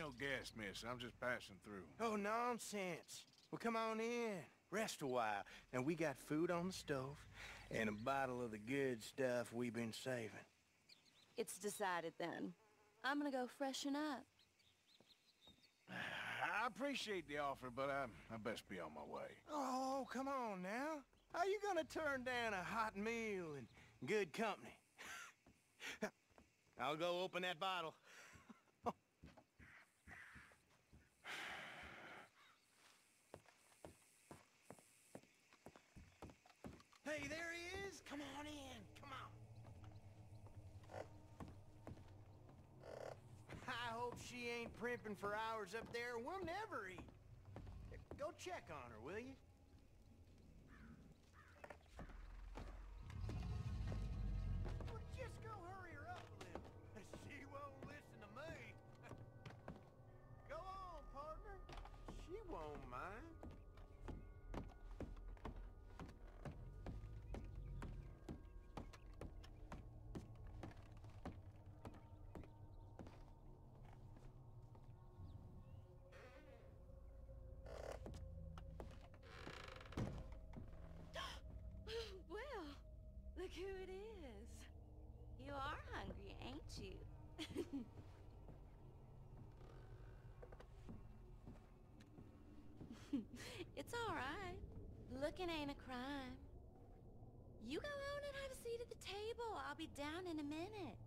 no guest, miss. I'm just passing through. Oh, nonsense. Well, come on in. Rest a while. And we got food on the stove and a bottle of the good stuff we've been saving. It's decided then. I'm gonna go freshen up. I appreciate the offer, but I best be on my way. Oh, come on now. How you gonna turn down a hot meal and good company? I'll go open that bottle. Hey, there he is. Come on in. Come on. I hope she ain't primping for hours up there. We'll never eat. Go check on her, will you? Well, just go hurry her up a little. She won't listen to me. Go on, partner. She won't mind. Well, look who it is. You are hungry, ain't you? It's all right. Looking ain't a crime. You go on and have a seat at the table. I'll be down in a minute.